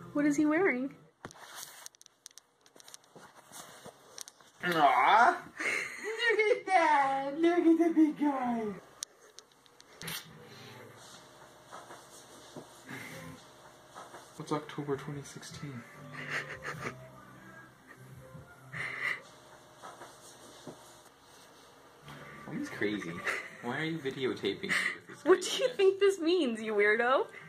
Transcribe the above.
What is he wearing? Aww! Look at that! Look at the big guy! What's October 2016? Mommy's crazy. Why are you videotaping me with this? What do you think this means, you weirdo?